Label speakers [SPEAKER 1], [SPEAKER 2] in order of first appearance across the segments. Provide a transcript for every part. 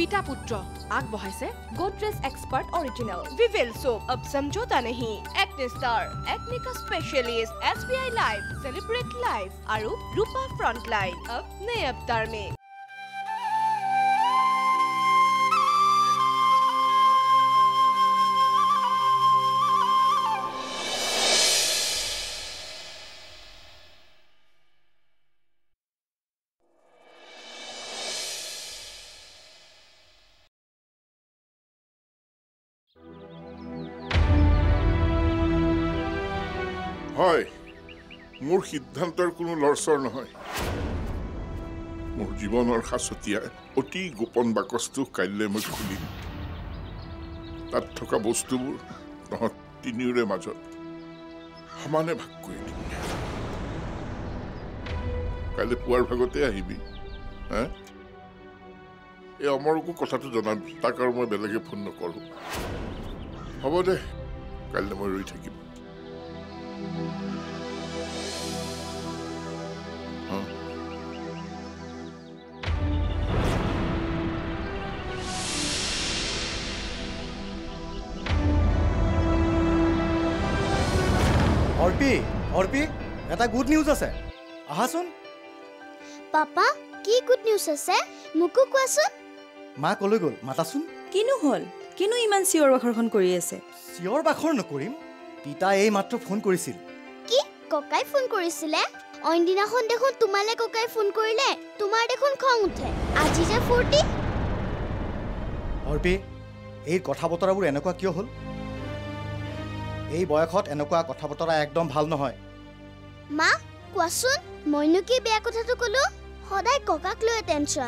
[SPEAKER 1] Pita Putra আগবঢ়াইছে
[SPEAKER 2] Godrej Expert Original
[SPEAKER 3] Vivel soap ab samjhota nahi acne star acne ka specialist SBI Life celebrate life aru Rupa Frontline ab naye avatar mein
[SPEAKER 4] হয় মোৰ সিদ্ধান্তৰ কোনো লৰচৰ নহয় মোৰ জীৱনৰ খাছতীয়া অতি গোপন বাকচটো কাইলৈ মই খুলিম তাত থকা বস্তুবোৰ তহঁত তিনিওৰে মাজত সমানে ভাগ কৰি দিম কাইলৈ পুৱাৰ ভাগতে আহিবি এই অমৰকো কথাটো জনাবি তাক আৰু মই বেলেগে ফোন নকৰোঁ হ'ব দে কাইলৈ মই ৰৈ থাকিম
[SPEAKER 5] অৰ্পি এটা গুড নিউজ আছে আহাচোন
[SPEAKER 6] পাপা কি গুড নিউজ আছে মুকু কোৱাচোন
[SPEAKER 5] মা কলৈ গ'ল মাতাচোন
[SPEAKER 2] কিনো হল কিনো ইমান চিঞৰ বাখৰখন কৰি আছে
[SPEAKER 5] চিঞৰ বাখৰ নকৰিম পিতা এই মাত্ৰ ফোন কৰিছিল
[SPEAKER 6] কি ককাই ফোন কৰিছিলে অইনদিনাখন দেখোন তোমালে ককাই ফোন কৰিলে তোমাৰ দেখোন খং উঠে আজি যে ফূৰ্তি
[SPEAKER 5] অৰ্পি এই কথা বতৰাবোৰ এনেকুৱা কিয় হ'ল এই বয়সত এনেকুৱা কথা বতৰা একদম ভাল নহয়
[SPEAKER 6] মা কোৱাচোন মইনো কি বেয়া কথাটো ক'লো সদায় ককাক লৈ টেনচন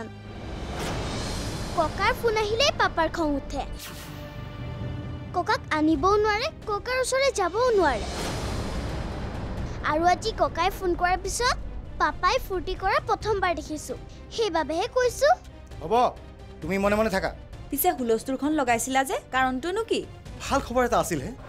[SPEAKER 6] ককাৰ ফোন আহিলে পাপাৰ খং উঠে ককাক আনিবও নোৱাৰে ককাৰ ওচৰলৈ যাবও নোৱাৰে আৰু আজি ককাই ফোন কৰাৰ পিছত পাপাই ফূৰ্তি কৰা প্ৰথমবাৰ দেখিছো সেইবাবেহে কৈছো
[SPEAKER 5] হ'ব তুমি মনে মনে থাকা
[SPEAKER 2] পিছে হুলস্থুলখন লগাইছিলা যে কাৰণটোনো কি
[SPEAKER 5] ভাল খবৰ এটা আছিল হে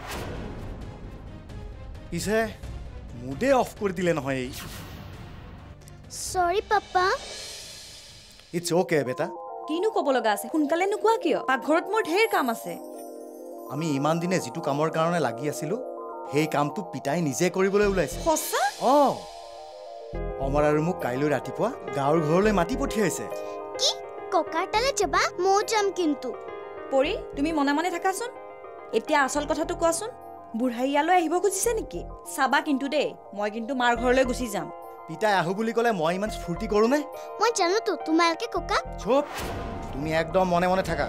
[SPEAKER 5] পিছে মুডে অফ কৰি দিলে নহয় এই
[SPEAKER 6] সৰি পাপা
[SPEAKER 5] ইটস ওকে বেটা
[SPEAKER 2] কিনো ক'ব লগা আছে সোনকালে নোকোৱা কিয় পাকঘৰত মোৰ ঢেৰ কাম আছে
[SPEAKER 5] আমি ইমান দিনে যিটো কামৰ কাৰণে লাগি আছিলো সেই কামটো পিতাই নিজে কৰিবলৈ ওলাইছে
[SPEAKER 2] সঁচা
[SPEAKER 5] অমৰ আৰু মোক কাইলৈ ৰাতিপুৱা গাঁৱৰ ঘৰলৈ মাতি পঠিয়াইছে
[SPEAKER 6] কি ককাৰ তালে যাবা মই যাম কিন্তু
[SPEAKER 2] পৰি তুমি মনে মনে থাকাচোন এতিয়া আচল কথাটো কোৱাচোন বুঢ়াই ইয়ালৈ আহিব খুজিছে নেকি চাবা কিন্তু দেই মই কিন্তু মাৰ ঘৰলৈ গুচি যাম
[SPEAKER 5] পিতাই আহো বুলি ক'লে মই ইমান স্ফূৰ্তি কৰোঁ নে
[SPEAKER 6] মই জানো তো তোমালোকে ককা
[SPEAKER 5] চুপ তুমি একদম মনে মনে থাকা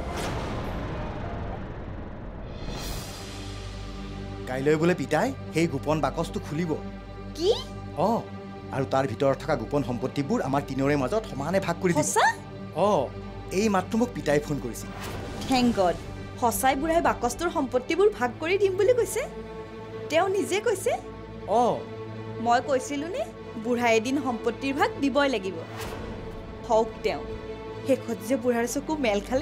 [SPEAKER 5] কাইলৈ বোলে পিতাই সেই গোপন বাকচটো খুলিব
[SPEAKER 2] কি
[SPEAKER 5] আৰু তাৰ ভিতৰত থকা গোপন সম্পত্তিবোৰ আমাৰ তিনিওৰে মাজত সমানে ভাগ কৰি দিব এই মাত্ৰ মোক পিতাই ফোন কৰিছিল
[SPEAKER 2] থেংক গড সঁচাই বুঢ়াই বাকচটোৰ সম্পত্তিবোৰ ভাগ কৰি দিম বুলি কৈছে তেওঁ নিজে কৈছে মই কৈছিলো নে বুঢ়াই এদিন সম্পত্তিৰ ভাগ দিবই লাগিব হওক তেওঁ শেষত যে বুঢ়াৰ চকু মেল খালে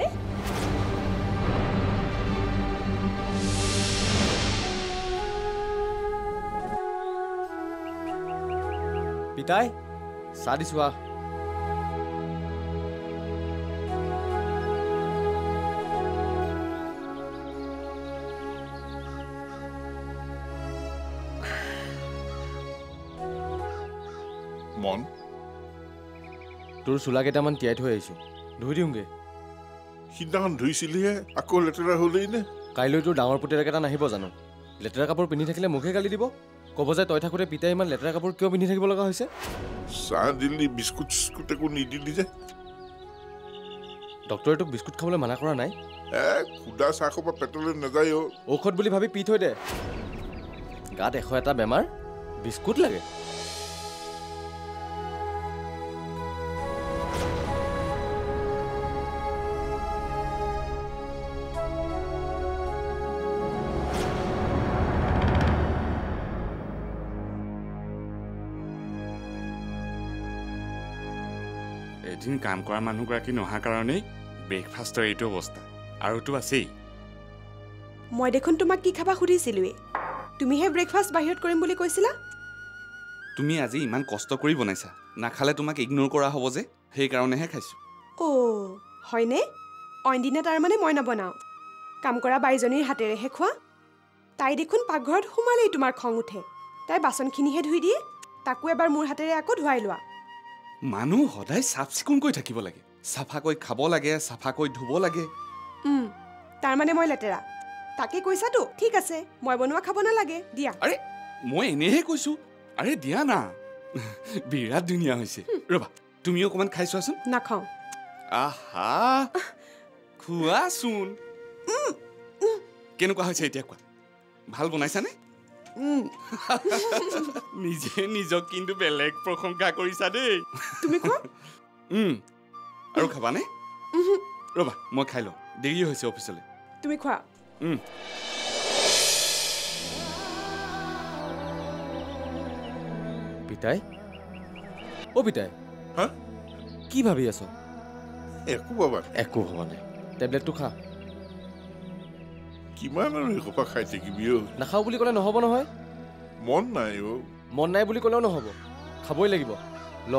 [SPEAKER 7] পিতাই চাহ দিছো
[SPEAKER 4] মন
[SPEAKER 7] তোৰ চোলা কেইটামান তিয়াই থৈ আহিছো ধুই দিওঁগে
[SPEAKER 4] সিদিনাখন ধুইছিলিহে আকৌ লেতেৰা হ'লেই নে
[SPEAKER 7] কাইলৈ তোৰ ডাঙৰ পুতেৰেকেইটা নাহিব জানো লেতেৰা কাপোৰ পিন্ধি থাকিলে মুখে গালি দিব ক'ব যে তই থাকোঁতে পিতাই ইমান লেতেৰা কাপোৰ কিয় পিন্ধি থাকিব লগা হৈছে
[SPEAKER 4] চাহ দিলি বিস্কুট চিস্কুট একো নিদিলি যে
[SPEAKER 7] ডক্টৰে তোক বিস্কুট খাবলৈ মানা কৰা নাই
[SPEAKER 4] খুদা চাহ খোপা পেটলৈ নাযায়
[SPEAKER 7] ঔষধ বুলি ভাবি পি থৈ দে গাত 101টা বেমাৰ বিস্কুট লাগে
[SPEAKER 8] এদিন কাম কৰা মানুহগৰাকী নহা কাৰণেই ব্ৰেকফাষ্টৰ এইটো অৱস্থা আৰুতো আছেই
[SPEAKER 3] মই দেখোন তোমাক কি খাবা সুধিছিলোৱে তুমিহে ব্ৰেকফাষ্ট বাহিৰত কৰিম বুলি কৈছিলা
[SPEAKER 8] তুমি আজি ইমান কষ্ট কৰি বনাইছা নাখালে তোমাক ইগনোৰ কৰা হ'ব যে সেই কাৰণেহে খাইছো
[SPEAKER 3] হয়নে
[SPEAKER 9] অইন দিনা তাৰমানে মই নবনাওঁ কাম কৰা বাইজনীৰ হাতেৰেহে খোৱা তাই দেখোন পাকঘৰত সোমালেই তোমাৰ খং উঠে তাই বাচনখিনিহে ধুই দিয়ে তাকো এবাৰ মোৰ হাতেৰে আকৌ ধুৱাই লোৱা
[SPEAKER 8] মানুহ সদায় চাফ চিকুণকৈ থাকিব লাগে চাফাকৈ খাব লাগে চাফাকৈ ধুব লাগে
[SPEAKER 9] তাৰমানে মই লেতেৰা তাকে কৈছাতো ঠিক আছে মই বনোৱা খাব নালাগে দিয়া
[SPEAKER 8] আৰে মই এনেহে কৈছো আৰে দিয়া না বিৰাট ধুনীয়া হৈছে ৰবা তুমি অকমান খাই চোৱাচোন
[SPEAKER 9] নাখাওঁ
[SPEAKER 8] আহা খোৱাচোন কেনেকুৱা হৈছে এতিয়া কোৱা ভাল বনাইছানে নিজে নিজক কিন্তু বেলেগ প্ৰশংসা কৰিছা দেই
[SPEAKER 9] তুমি খোৱা
[SPEAKER 8] আৰু খাবানে ৰবা মই খাই লওঁ দেৰি হৈছে অফিচলৈ
[SPEAKER 9] তুমি খোৱা
[SPEAKER 7] পিতাই অ পিতাই
[SPEAKER 4] হা
[SPEAKER 7] কি ভাবি আছ
[SPEAKER 4] একো বাবা
[SPEAKER 7] একো হোৱা নাই টেবলেটটো খা
[SPEAKER 4] কিমান আৰু এসোপা খাই থাকিবি অ
[SPEAKER 7] নাখাওঁ বুলি ক'লে নহ'ব নহয়
[SPEAKER 4] মন নাই অ
[SPEAKER 7] মন নাই বুলি ক'লেও নহ'ব খাবই লাগিব ল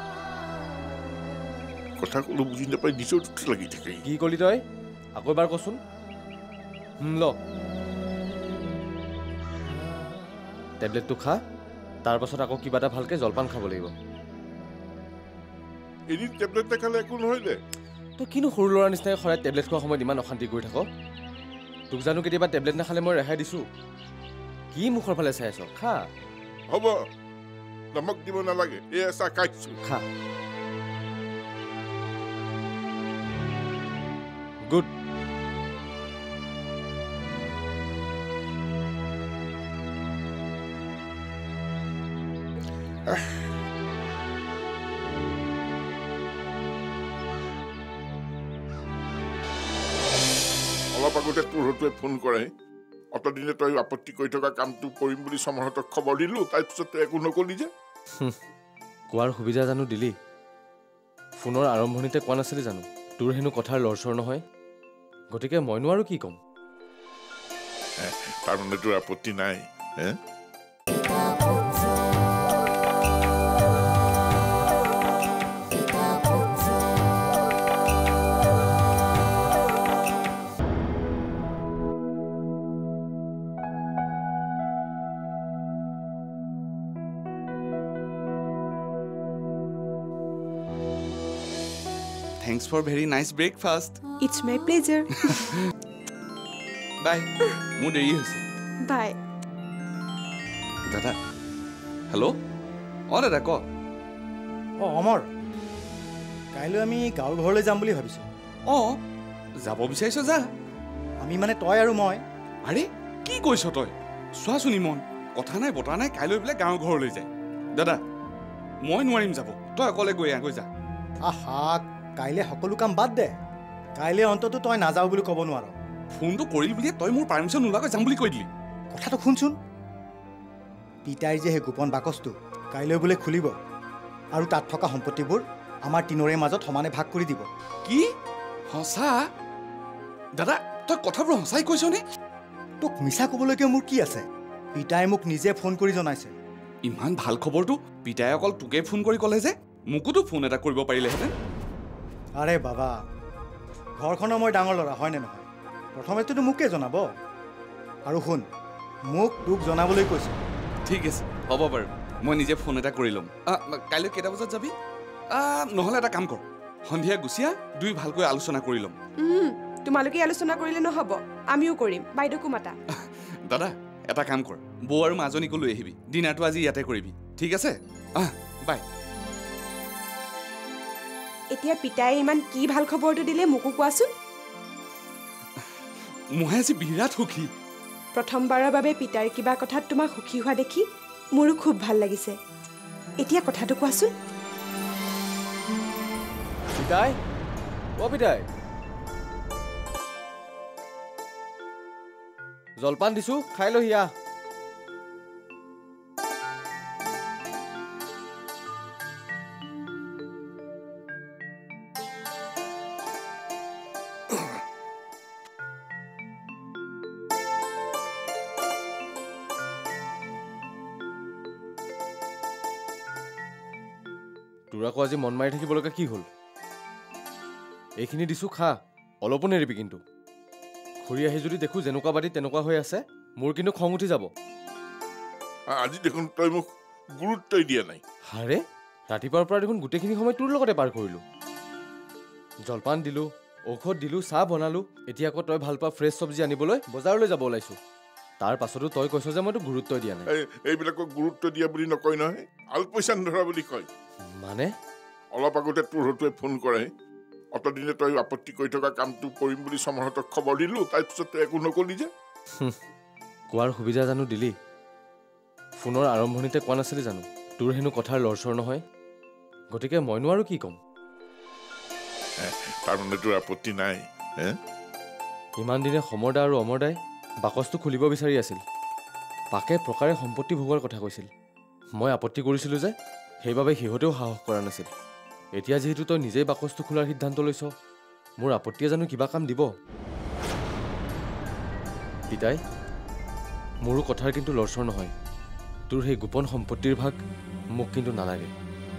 [SPEAKER 4] কথা ক'লো বুজি নাপাই নিজৰ লাগি থাকে
[SPEAKER 7] কি ক'লি তই আকৌ এবাৰ কচোন ল টেবলেটটো খা তাৰ পাছত আকৌ কিবা এটা ভালকৈ জলপান খাব লাগিব
[SPEAKER 4] এদিন টেবলেট দেখালে একো নহয় দে
[SPEAKER 7] তই কিনো সৰু ল'ৰাৰ নিচিনাকৈ সদায় টেবলেট খোৱাৰ সময়ত ইমান অশান্তি কৰি থাক তোক জানো কেতিয়াবা টেবলেট নাখালে মই ৰেহাই দিছোঁ কি মুখৰ ফালে চাই আছ খা
[SPEAKER 4] হ'ব নমক দিব নালাগে এয়া চাহ খাইছো
[SPEAKER 7] খা গুড
[SPEAKER 4] অলপ আগতে তোৰ হতুৱে ফোন কৰে অতদিনে তই আপত্তি কৰি থকা কামটো কৰিম বুলি চমৰহঁতক খবৰ দিলো তাৰপিছত তই একো নকলি যে
[SPEAKER 7] কোৱাৰ সুবিধা জানো দিলি ফোনৰ আৰম্ভণিতে কোৱা নাছিলি জানো তোৰ হেনো কথাৰ লৰচৰ নহয় গতিকে মইনো আৰু কি ক'ম
[SPEAKER 4] তাৰমানে তোৰ আপত্তি নাই হে
[SPEAKER 8] Thanks for very nice breakfast.
[SPEAKER 9] It's my pleasure.
[SPEAKER 8] Bye. মোৰ দেৰি হৈছে
[SPEAKER 9] Bye.
[SPEAKER 8] দাদা হেল্ল' দাদা ক
[SPEAKER 5] অমৰ কাইলৈ আমি গাঁৱৰ ঘৰলৈ যাম বুলি ভাবিছোঁ
[SPEAKER 8] যাব বিচাৰিছ যা
[SPEAKER 5] আমি মানে তই আৰু মই
[SPEAKER 8] আৰে কি কৈছ তই চোৱাচোন ইমন কথা নাই বতৰা নাই কাইলৈ বোলে গাঁৱৰ ঘৰলৈ যায় দাদা মই নোৱাৰিম যাব তই অকলে গৈ যা
[SPEAKER 5] আহা কাইলৈ সকলো কাম বাদ দে কাইলৈ অন্ততো তই নাযাওঁ বুলি ক'ব নোৱাৰ
[SPEAKER 8] ফোনটো কৰিল বুলিয়ে তই মোৰ পাৰ্মিশ্যন নোলোৱাকৈ যাম বুলি কৈ দিলি
[SPEAKER 5] কথাটো শুনচোন পিতাইৰ যে সেই গোপন বাকচটো কাইলৈ বোলে খুলিব আৰু তাত থকা সম্পত্তিবোৰ আমাৰ তিনৰে মাজত সমানে ভাগ কৰি দিব
[SPEAKER 8] কি সঁচা দাদা তই কথাবোৰ সঁচাই কৈছনে
[SPEAKER 5] তোক মিছা ক'বলৈকে মোৰ কি আছে পিতাই মোক নিজে ফোন কৰি জনাইছে
[SPEAKER 8] ইমান ভাল খবৰটো পিতাই অকল তোকে ফোন কৰি ক'লে যে মোকোতো ফোন এটা কৰিব পাৰিলেহেঁতেন
[SPEAKER 5] আৰে বাবা ঘৰখনৰ মই ডাঙৰ ল'ৰা হয়নে নহয় প্ৰথমেতো মোকে জনাব আৰু শুন মোক তোক জনাবলৈ কৈছে
[SPEAKER 8] ঠিক আছে হ'ব বাৰু মই নিজে ফোন এটা কৰি ল'ম কাইলৈ কেইটা বজাত যাবি নহ'লে এটা কাম কৰ সন্ধিয়া গুচিয়া দুই ভালকৈ আলোচনা কৰি ল'ম
[SPEAKER 9] তোমালোকে আলোচনা কৰিলে নহ'ব আমিও কৰিম বাইদেউকো মাতা
[SPEAKER 8] দাদা এটা কাম কৰ বৌ আৰু মাজনীকো লৈ আহিবি ডিনাৰটো আজি ইয়াতে কৰিবি ঠিক আছে বাই
[SPEAKER 9] এতিয়া পিতাই ইমান কি ভাল খবৰটো দিলে মোকো কোৱাচোন
[SPEAKER 8] মই আজি বিৰাট সুখী
[SPEAKER 9] প্ৰথমবাৰৰ বাবে পিতাৰ কিবা কথাত তোমাক সুখী হোৱা দেখি মোৰো খুব ভাল লাগিছে এতিয়া কথাটো কোৱাচোন
[SPEAKER 7] পিতাই পিতাই জলপান দিছো খাই লৈ আহ তোৰ আকৌ আজি মন মাৰি থাকিবলৈকে কি হ'ল এইখিনি দিছো খা অলপো নেৰিবি কিন্তু ঘূৰি আহি যদি দেখোঁ যেনেকুৱা বাদী তেনেকুৱা হৈ আছে মোৰ কিন্তু খং উঠি যাব
[SPEAKER 4] আজি দেখোন তই মোক গুৰুত্বই দিয়া নাই
[SPEAKER 7] আৰে ৰাতিপুৱাৰ পৰা দেখোন গোটেইখিনি সময় তোৰ লগতে পাৰ কৰিলোঁ জলপান দিলোঁ ঔষধ দিলোঁ চাহ বনালোঁ এতিয়া আকৌ তই ভাল পোৱা ফ্ৰেছ চব্জি আনিবলৈ বজাৰলৈ যাব ওলাইছোঁ তাৰ পাছতো তই কৈছ যে মই তোক গুৰুত্বই দিয়া নাই
[SPEAKER 4] এইবিলাকক গুৰুত্ব দিয়া বুলি নকয় নহয় আলপৈচান ধৰা বুলি কয়
[SPEAKER 7] মানে
[SPEAKER 4] অলপ আগতে তোৰ হতুৱে ফোন কৰে অতদিনে তই আপত্তি কৰি থকা কামটো কৰিম বুলি সমৰহঁতক খবৰ দিলোঁ তাৰপিছত তই একো নকলি যে
[SPEAKER 7] কোৱাৰ সুবিধা জানো দিলি ফোনৰ আৰম্ভণিতে কোৱা নাছিলি জানো তোৰ হেনো কথাৰ লৰচৰ নহয় গতিকে মইনো আৰু কি ক'ম
[SPEAKER 4] তাৰমানে তোৰ আপত্তি নাই
[SPEAKER 7] ইমান দিনে সমৰদা আৰু অমৰদাই বাকচটো খুলিব বিচাৰি আছিল পাকে প্ৰকাৰে সম্পত্তি ভোগৰ কথা কৈছিল মই আপত্তি কৰিছিলোঁ যে সেইবাবে সিহঁতেও সাহস কৰা নাছিল এতিয়া যিহেতু তই নিজেই বাকচটো খোলাৰ সিদ্ধান্ত লৈছ মোৰ আপত্তিয়ে জানো কিবা কাম দিব পিতাই মোৰো কথাৰ কিন্তু লৰচৰ নহয় তোৰ সেই গোপন সম্পত্তিৰ ভাগ মোক কিন্তু নালাগে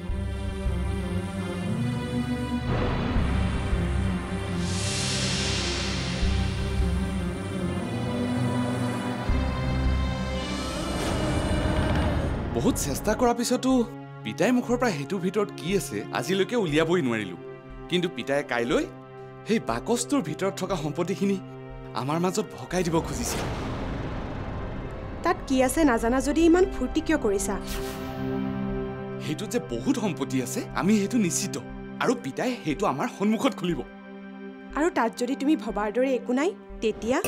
[SPEAKER 8] বহুত চেষ্টা কৰাৰ পিছতো পিতাই মুখৰ পৰা সেইটোৰ ভিতৰত কি আছে আজিলৈকে উলিয়াবই নোৱাৰিলোঁ কিন্তু পিতাই কাইলৈ সেই বাকচটোৰ ভিতৰত থকা সম্পত্তিখিনি আমাৰ মাজত ভগাই দিব খুজিছে
[SPEAKER 9] তাত কি আছে নাজানা যদি ইমান ফূৰ্তি কিয় কৰিছা
[SPEAKER 8] সেইটোত যে বহুত সম্পত্তি আছে আমি সেইটো নিশ্চিত আৰু পিতাই সেইটো আমাৰ সন্মুখত খুলিব
[SPEAKER 9] আৰু তাত যদি তুমি ভবাৰ দৰে একো নাই তেতিয়া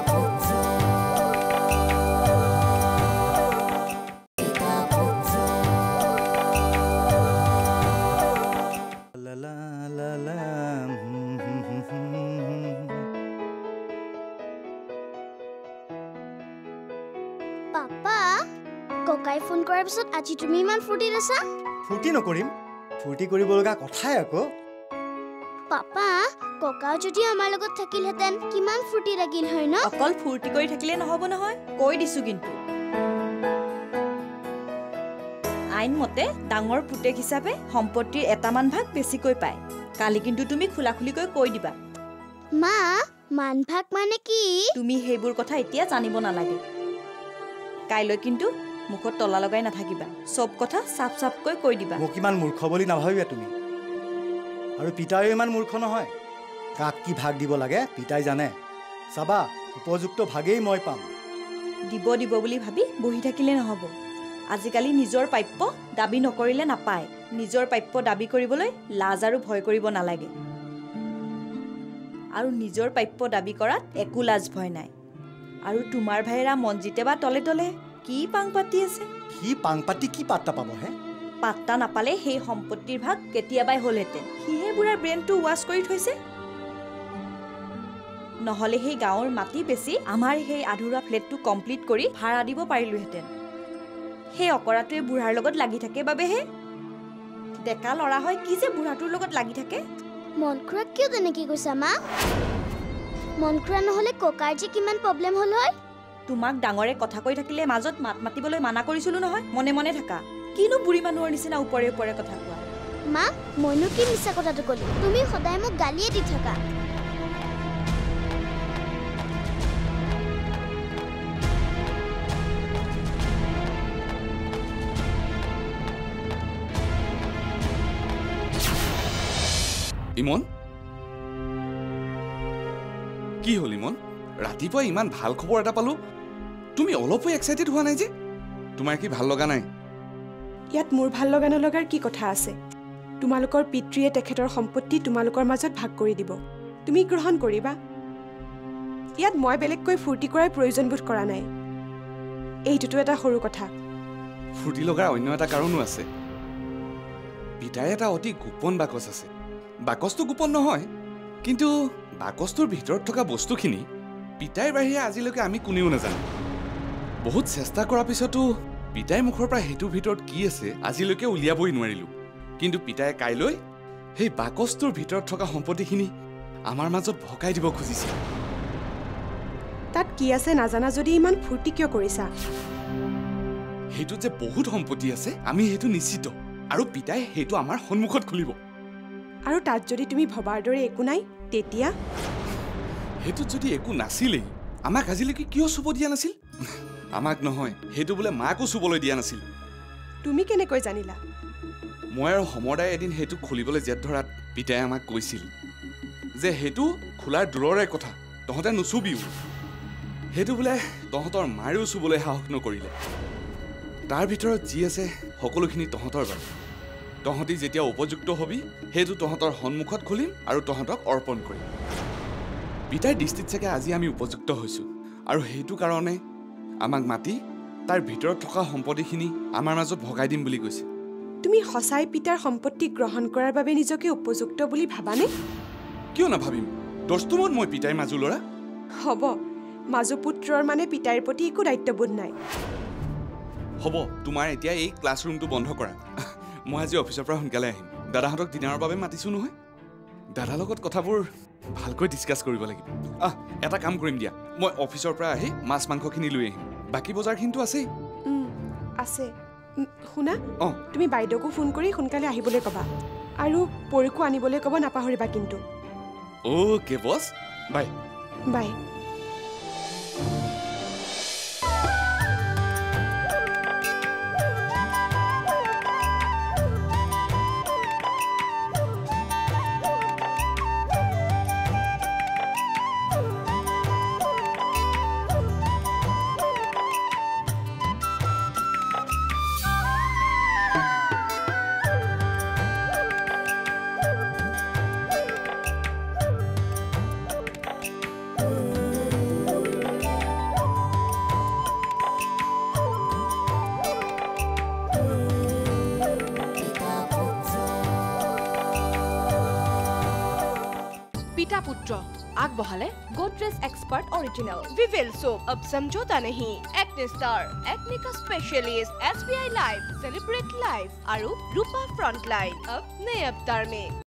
[SPEAKER 6] পাপা ককাই ফোন কৰাৰ পিছত আজি তুমি ইমান ফূৰ্তিত আছা
[SPEAKER 5] ফূৰ্তি নকৰিম ফূৰ্তি কৰিব লগা কথাই আকৌ
[SPEAKER 6] পাপা ককাও যদি আমাৰ লগত থাকিলহেঁতেন কিমান ফূৰ্তি লাগিল হয় ন
[SPEAKER 2] অকল ফূৰ্তি কৰি থাকিলে নহ'ব নহয় কৈ দিছোঁ কিন্তু আইন মতে ডাঙৰ পুতেক হিচাপে সম্পত্তিৰ এটামান ভাগ বেছিকৈ পায় কালি কিন্তু তুমি খোলাখুলিকৈ কৈ দিবা
[SPEAKER 6] মা মান ভাগ মানে কি
[SPEAKER 2] তুমি সেইবোৰ কথা এতিয়া জানিব নালাগে কাইলৈ কিন্তু মুখত তলা লগাই নাথাকিবা চব কথা চাপ চাপকৈ কৈ দিবা
[SPEAKER 5] মোক ইমান মূৰ্খ বুলি নাভাবিবা তুমি আৰু পিতাইও ইমান মূৰ্খ নহয় কাক কি ভাগ দিব লাগে পিতাই জানে চাবা উপযুক্ত ভাগেই মই পাম
[SPEAKER 2] দিব দিব বুলি ভাবি বহি থাকিলে নহ'ব আজিকালি নিজৰ প্ৰাপ্য দাবী নকৰিলে নাপায় নিজৰ প্ৰাপ্য দাবী কৰিবলৈ লাজ আৰু ভয় কৰিব নালাগে আৰু নিজৰ প্ৰাপ্য দাবী কৰাত একো লাজ ভয় নাই আৰু তোমাৰ ভাইৰা মনজিতে বা তলে তলে কি পাং পাতি আছে
[SPEAKER 5] সি পাং পাতি কি পাত্তা পাব হে
[SPEAKER 2] পাত্তা নাপালে সেই সম্পত্তিৰ ভাগ কেতিয়াবাই হ'লহেঁতেন সিহে বুঢ়াৰ ব্ৰেইনটো ৱাছ কৰি থৈছে নহ'লে সেই গাঁৱৰ মাটি বেছি আমাৰ সেই আধৰুৱা ফ্লেটটো কমপ্লিট কৰি ভাড়া দিব পাৰিলোহেঁতেন সেই অকৰাটোৱে বুঢ়াৰ লগত লাগি থাকে বাবেহে ডেকা ল'ৰা হয় কি যে বুঢ়াটোৰ লগত লাগি থাকে
[SPEAKER 6] মন খুৰাক কিয় তেনেকৈ কৈছা মা মন খুৰা নহ'লে ককাৰ যে কিমান প্ৰব্লেম হ'ল হয়
[SPEAKER 2] তোমাক ডাঙৰে কথা কৈ থাকিলে মাজত মাত মাতিবলৈ মানা কৰিছিলোঁ নহয় মনে মনে থাকা কিনো বুঢ়ী মানুহৰ নিচিনা ওপৰে ওপৰে কথা কোৱা
[SPEAKER 6] মা মইনো কি মিছা কথাটো ক'লো তুমি সদায় মোক গালিয়ে দি থাকা
[SPEAKER 8] ইমন কি হ'ল ইমন ৰাতিপুৱা ইমান ভাল খবৰ এটা পালো তুমি অলপো এক্সাইটেড হোৱা নাই যে তোমাৰ কি ভাল লগা নাই
[SPEAKER 9] ইয়াত মোৰ ভাল লগা নলগাৰ কি কথা আছে তোমালোকৰ পিতৃয়ে তেখেতৰ সম্পত্তি তোমালোকৰ মাজত ভাগ কৰি দিব তুমি গ্ৰহণ কৰিবা ইয়াত মই বেলেগকৈ ফূৰ্তি কৰাৰ প্ৰয়োজন বোধ কৰা নাই এইটোতো এটা সৰু কথা
[SPEAKER 8] ফূৰ্তি লগাৰ অন্য এটা কাৰণো আছে পিতাই এটা অতি গোপন বাকচ আছে বাকচটো গোপন নহয় কিন্তু বাকচটোৰ ভিতৰত থকা বস্তুখিনি পিতাইৰ বাহিৰে আজিলৈকে আমি কোনেও নাজানো বহুত চেষ্টা কৰাৰ পিছতো পিতাই মুখৰ পৰা সেইটোৰ ভিতৰত কি আছে আজিলৈকে উলিয়াবই নোৱাৰিলোঁ কিন্তু পিতাই কাইলৈ সেই বাকচটোৰ ভিতৰত থকা সম্পত্তিখিনি আমাৰ মাজত ভগাই দিব খুজিছে
[SPEAKER 9] তাত কি আছে নাজানা যদি ইমান ফূৰ্তি কিয় কৰিছা
[SPEAKER 8] সেইটোত যে বহুত সম্পত্তি আছে আমি সেইটো নিশ্চিত আৰু পিতাই সেইটো আমাৰ সন্মুখত খুলিব
[SPEAKER 9] আৰু তাত যদি তুমি ভবাৰ দৰে একো নাই তেতিয়া
[SPEAKER 8] সেইটোত যদি একো নাছিলেই আমাক আজিলৈকে কিয় চুব দিয়া নাছিল আমাক নহয় সেইটো বোলে মাকো চুবলৈ দিয়া নাছিল
[SPEAKER 9] তুমি কেনেকৈ জানিলা
[SPEAKER 8] মই আৰু সমদায় এদিন সেইটো খুলিবলৈ জেদ ধৰাত পিতাই আমাক কৈছিল যে সেইটো খোলাৰ দূৰৰে কথা তহঁতে নুচুবিও সেইটো বোলে তহঁতৰ মায়েও চুবলৈ সাহস নকৰিলে তাৰ ভিতৰত যি আছে সকলোখিনি তহঁতৰ বাবে তহঁতি যেতিয়া উপযুক্ত হবি সেইটো তহঁতৰ সন্মুখত খুলিম আৰু তহঁতক অৰ্পণ কৰিম পিতাৰ দৃষ্টিত চাগে আজি আমি উপযুক্ত হৈছোঁ আৰু সেইটো কাৰণে আমাক মাতি তাৰ ভিতৰত থকা সম্পত্তিখিনি আমাৰ মাজত ভগাই দিম বুলি কৈছে
[SPEAKER 9] তুমি সঁচাই পিতাৰ সম্পত্তি গ্ৰহণ কৰাৰ বাবে নিজকে উপযুক্ত বুলি ভাবানে
[SPEAKER 8] কিয় নাভাবিম দস্তুমত মই পিতাই মাজু ল'ৰা
[SPEAKER 9] হ'ব মাজু পুত্ৰৰ মানে পিতাইৰ প্ৰতি একো দায়িত্ববোধ নাই
[SPEAKER 8] হ'ব তোমাৰ এতিয়া এই ক্লাছৰুমটো বন্ধ কৰা মই আজি অফিচৰ পৰা সোনকালে আহিম দাদাহঁতক ডিনাৰৰ বাবে মাতিছোঁ নহয় দাদাৰ লগত কথাবোৰ ভালকৈ ডিছকাছ কৰিব লাগিব এটা কাম কৰিম দিয়া মই অফিচৰ পৰা আহি মাছ মাংসখিনি লৈ আহিম বাকী বজাৰখিনিতো আছেই
[SPEAKER 9] আছে শুনা তুমি বাইদেউকো ফোন কৰি সোনকালে আহিবলৈ ক'বা আৰু পৰীক্ষা আনিবলৈ ক'ব নাপাহৰিবা কিন্তু
[SPEAKER 8] অ'কে বছ বাই
[SPEAKER 9] বাই
[SPEAKER 1] পিতা পুত্ৰ আগবঢ়ালে
[SPEAKER 3] Godrej expert original Vivel soap अब समझौता नहीं एक्ने स्टार एक्ने का specialist SBI life celebrate life और रूपा फ्रंटलाइन अब नए अवतार में